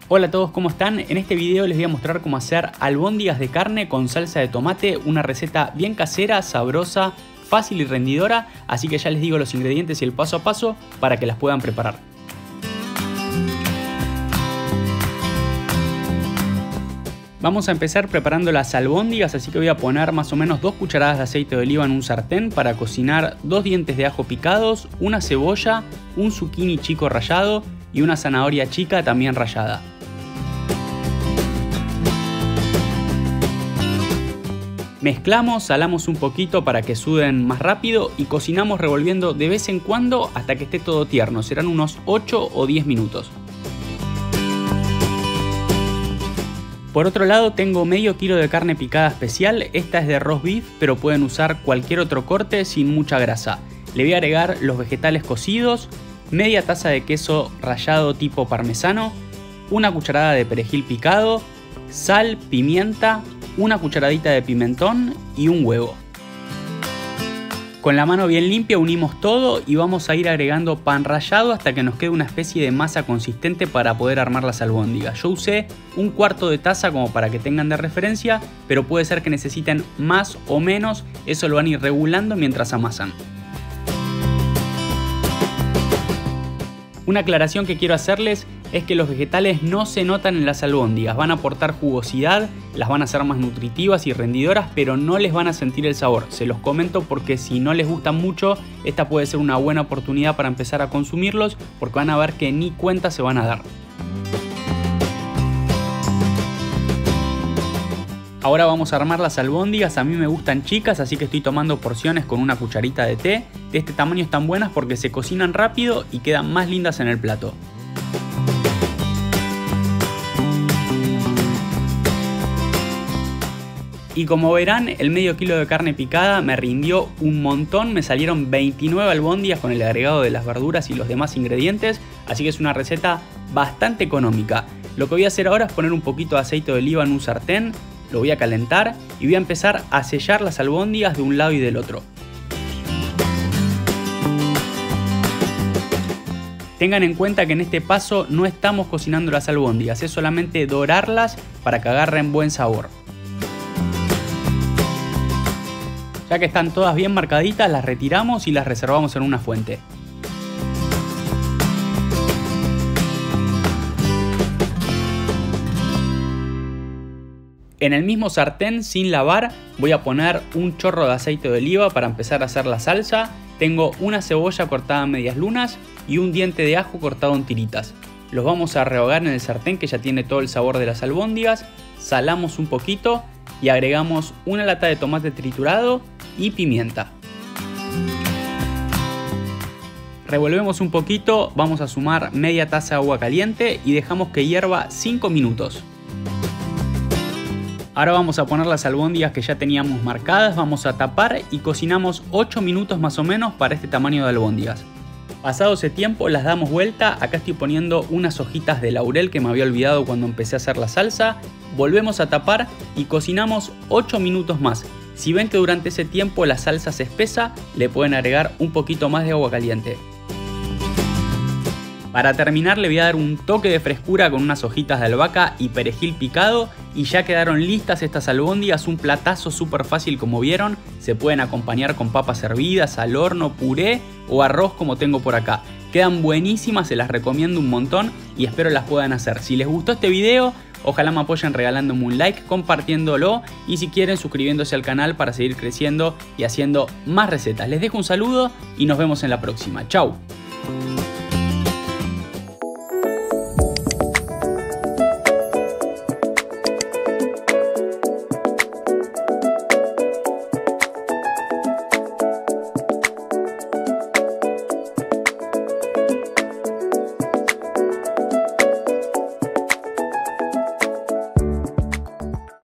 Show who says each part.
Speaker 1: Hola a todos, ¿cómo están? En este video les voy a mostrar cómo hacer albóndigas de carne con salsa de tomate, una receta bien casera, sabrosa, fácil y rendidora, así que ya les digo los ingredientes y el paso a paso para que las puedan preparar. Vamos a empezar preparando las albóndigas, así que voy a poner más o menos 2 cucharadas de aceite de oliva en un sartén para cocinar 2 dientes de ajo picados, una cebolla, un zucchini chico rallado y una zanahoria chica también rallada. Mezclamos, salamos un poquito para que suden más rápido y cocinamos revolviendo de vez en cuando hasta que esté todo tierno, serán unos 8 o 10 minutos. Por otro lado tengo medio kilo de carne picada especial, esta es de roast beef, pero pueden usar cualquier otro corte sin mucha grasa. Le voy a agregar los vegetales cocidos, media taza de queso rallado tipo parmesano, una cucharada de perejil picado, sal, pimienta, una cucharadita de pimentón y un huevo. Con la mano bien limpia unimos todo y vamos a ir agregando pan rallado hasta que nos quede una especie de masa consistente para poder armar las albóndigas. Yo usé un cuarto de taza como para que tengan de referencia, pero puede ser que necesiten más o menos, eso lo van a ir regulando mientras amasan. Una aclaración que quiero hacerles es que los vegetales no se notan en las albóndigas, van a aportar jugosidad, las van a hacer más nutritivas y rendidoras, pero no les van a sentir el sabor. Se los comento porque si no les gustan mucho, esta puede ser una buena oportunidad para empezar a consumirlos, porque van a ver que ni cuenta se van a dar. Ahora vamos a armar las albóndigas, a mí me gustan chicas, así que estoy tomando porciones con una cucharita de té. De este tamaño están buenas porque se cocinan rápido y quedan más lindas en el plato. Y como verán, el medio kilo de carne picada me rindió un montón, me salieron 29 albóndigas con el agregado de las verduras y los demás ingredientes, así que es una receta bastante económica. Lo que voy a hacer ahora es poner un poquito de aceite de oliva en un sartén, lo voy a calentar y voy a empezar a sellar las albóndigas de un lado y del otro. Tengan en cuenta que en este paso no estamos cocinando las albóndigas, es solamente dorarlas para que agarren buen sabor. Ya que están todas bien marcaditas, las retiramos y las reservamos en una fuente. En el mismo sartén, sin lavar, voy a poner un chorro de aceite de oliva para empezar a hacer la salsa. Tengo una cebolla cortada en medias lunas y un diente de ajo cortado en tiritas. Los vamos a rehogar en el sartén que ya tiene todo el sabor de las albóndigas. Salamos un poquito y agregamos una lata de tomate triturado y pimienta. Revolvemos un poquito, vamos a sumar media taza de agua caliente y dejamos que hierva 5 minutos. Ahora vamos a poner las albóndigas que ya teníamos marcadas, vamos a tapar y cocinamos 8 minutos más o menos para este tamaño de albóndigas. Pasado ese tiempo las damos vuelta, acá estoy poniendo unas hojitas de laurel que me había olvidado cuando empecé a hacer la salsa. Volvemos a tapar y cocinamos 8 minutos más. Si ven que durante ese tiempo la salsa se espesa, le pueden agregar un poquito más de agua caliente. Para terminar le voy a dar un toque de frescura con unas hojitas de albahaca y perejil picado y ya quedaron listas estas albóndigas, un platazo súper fácil como vieron. Se pueden acompañar con papas hervidas, al horno, puré o arroz como tengo por acá. Quedan buenísimas, se las recomiendo un montón y espero las puedan hacer. Si les gustó este video, ojalá me apoyen regalándome un like, compartiéndolo y si quieren suscribiéndose al canal para seguir creciendo y haciendo más recetas. Les dejo un saludo y nos vemos en la próxima. Chau.